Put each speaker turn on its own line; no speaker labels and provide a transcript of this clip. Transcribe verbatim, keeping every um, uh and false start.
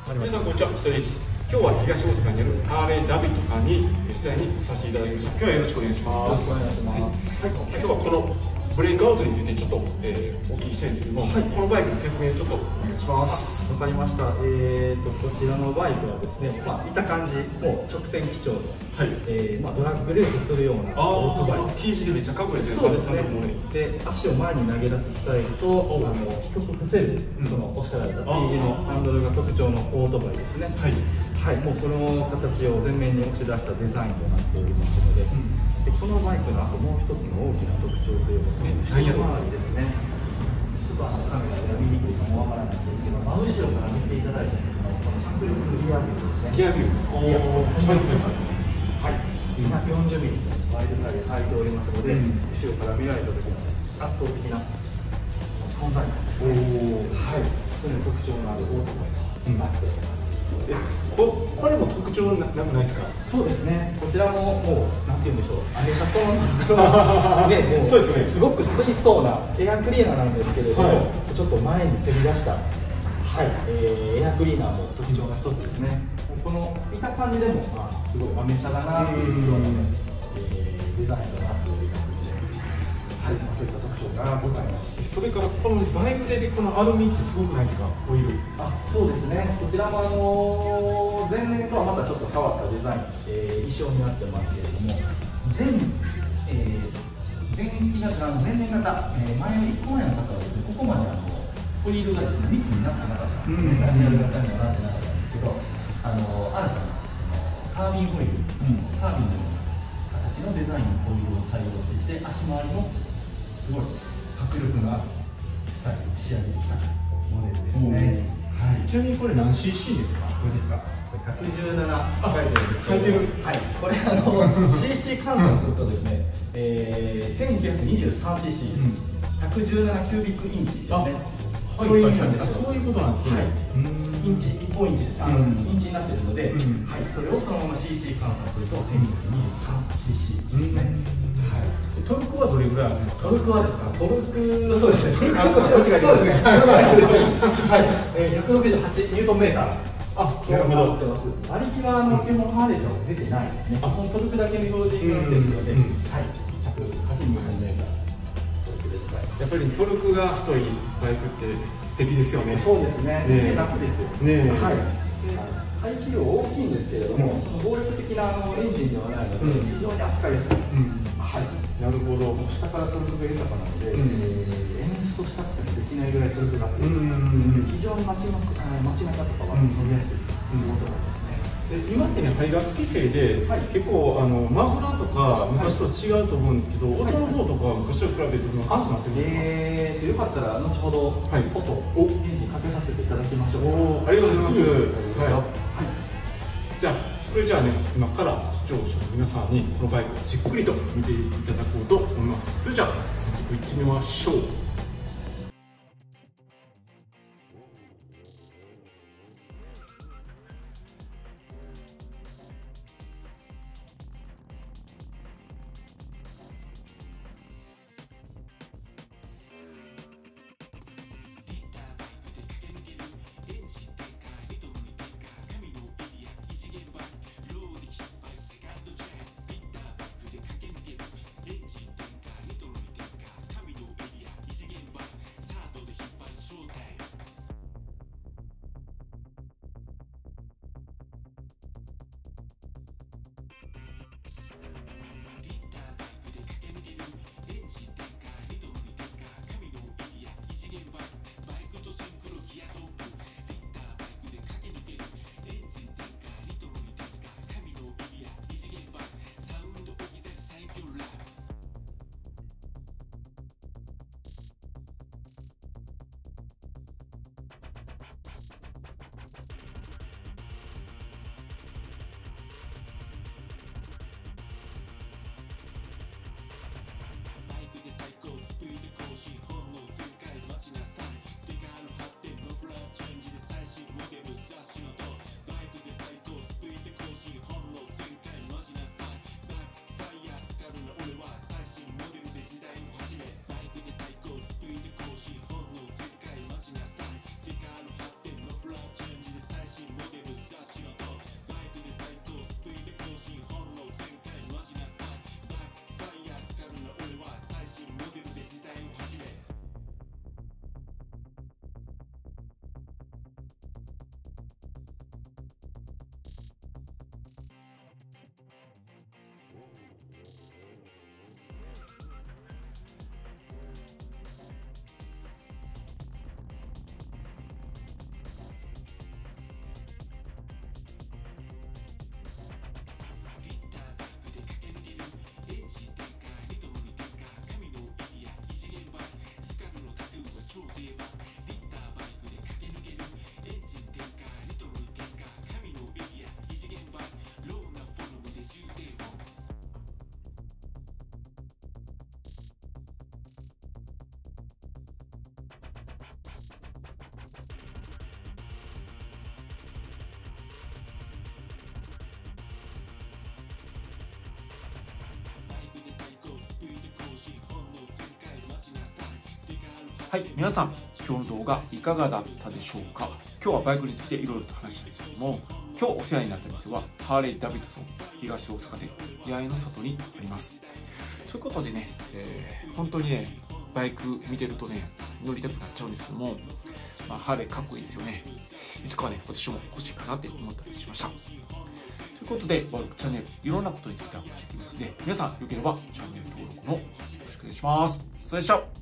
皆さんこんにちは、こちらです。今日は東大阪にあるハーレーダビッドさんに取材にさせていただきました。今日はよろしくお願いします。
よろしくお願いします。
はい、今日はこのブレイクアウトについてちょっと、えー、お聞きしたいんですけども、はい、このバイクの説明ちょっとお願いします。
わかりました。えーとこちらのバイクはですね、まあ見た感じもう直線基調の、はい、えー、まあドラッグレースするようなオートバイク。
T 字でめっちゃかっこいいです
ね。そうですね。で足を前に投げ出すスタイルと、あの低く伏せる、うん、そのおっしゃられた T 字のハンドルが特徴のオートバイですね。はい。はい、もうその形を前面に押し出したデザインとなっておりますので、うん、でこのバイクのあともう一つの大きな特徴というのは、ね、タイヤ周りですね。ちょっとあのカメラで見にくいかもわからないんですけど、真後ろから見ていただいたこの迫力リアビューですね。
リアビュー。おお、
はい。にひゃくよんじゅうミリのワイドタイヤ入っておりますので、うん、後ろから見られた時の圧倒的な存在感ですね。はい。それの特徴のあるオートバイとなっております。
えこ, これも特徴なくないですか？
そうですね。こちらももうなんて言うんでしょう。アゲ車そのね、もうそうですね。すごく水槽なエアクリーナーなんですけれども、はい、ちょっと前にせり出した、はい、えー、エアクリーナーも特徴の一つですね。この見た感じでもまあすごいアメ車だなというような、えー、デザインとなっておりますので、はい、まあ、そういった特徴がございます。
それからこのバイクでこのアルミってすごくないですか？ホイール。
あ、そうですね。こちらもあの前年とはまたちょっと変わったデザイン、えー、衣装になってますけれども、前、えー、前期型、あの前年型、えー、前のいっこまえの方はですね、ここまであのホイールがですね密になってなかったんですね。ラジアル型にはなってなかったんですけど、あの新たなカービンホイール、うん、カービンの形のデザインのホイールを採用していて、足回りもすごい迫力のあるスタイルに仕上げてきたモデルですね。
はい。ちなみにこれ何 シーシー ですか？これですか？
ひゃくじゅうなな書いてるんですけど、
書いてる。
はい。これあの シーシー 換算するとですね、えー、せんきゅうひゃくにじゅうさんシーシー です。ひゃくじゅうななキュービックインチですね。そういう意味なんですよ。
そういうことなんですね。はい。
インチ、一本インチです。あのインチになっているので、はい。それをそのまま シーシー 換算するとせんにひゃくにじゅうさんシーシー ですね。はい。
トルクはどれぐらいあるんですか？
トルクはですか？トルク、そうですね。トルクはこっちがそうですね。はい。えー、ひゃくろくじゅうはちニュートンメーター。あ、なるほど。馬力はあの基本ハーレー車は出てないですね。あ、このトルクだけの表示になっているので、はい。ひゃくはちニュートンメーター。
やっぱりトルクが太いバイクって素敵ですよね。
そうですね。ね、楽ですよ。ね、はい。排気量大きいんですけれども、暴力的なあのエンジンではないので、非常に扱いやすい。はい。なるほど。下からトルクが豊かなので、演出としたくてもできないぐらいトルクが強い。非常に街の街中とかは乗りやすいモードですね。
今ってね、排ガス規制で、はい、結構あのマフラーとか昔と違うと思うんですけど、はい、音の方とか昔と比べてどうなってますか？
えーと、よかったら後ほど、はい、音をエンジンかけさせていただきましょう。
お、ありがとうございます。はいはい、じゃあそれじゃあね、今から視聴者の皆さんにこのバイクをじっくりと見ていただこうと思います。それじゃあ早速行ってみましょう。 はい、皆さん、今日の動画いかがだったでしょうか。今日はバイクについていろいろと話したんですけども、今日お世話になった店は、ハーレー・ダビッドソン東大阪店八重の里にあります。そういうことでね、えー、本当にね、バイク見てるとね、乗りたくなっちゃうんですけども、まあ、ハーレーかっこいいですよね。いつかはね、私も欲しいかなって思ったりしました。ということで、バイクチャンネル、いろんなことについては教えていますので、皆さん、よければチャンネル登録のよろしくお願いします。それでは。